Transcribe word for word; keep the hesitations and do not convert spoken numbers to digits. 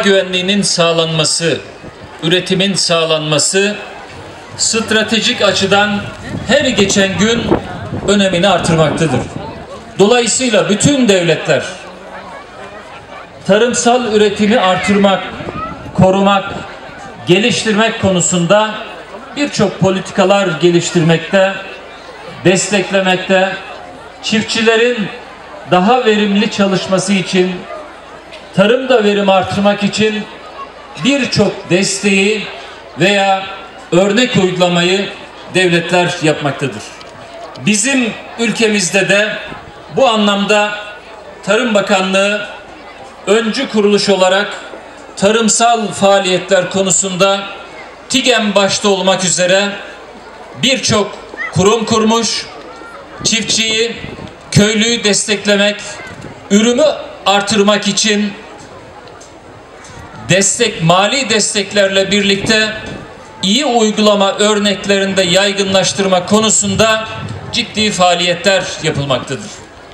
güvenliğinin sağlanması, üretimin sağlanması stratejik açıdan her geçen gün önemini artırmaktadır. Dolayısıyla bütün devletler tarımsal üretimi artırmak, korumak, geliştirmek konusunda birçok politikalar geliştirmekte, desteklemekte, çiftçilerin daha verimli çalışması için, tarımda verim artırmak için birçok desteği veya örnek uygulamayı devletler yapmaktadır. Bizim ülkemizde de bu anlamda Tarım Bakanlığı öncü kuruluş olarak tarımsal faaliyetler konusunda TİGEM başta olmak üzere birçok kurum kurmuş, çiftçiyi, köylüyü desteklemek, ürünü artırmak için destek, mali desteklerle birlikte iyi uygulama örneklerinde yaygınlaştırma konusunda ciddi faaliyetler yapılmaktadır.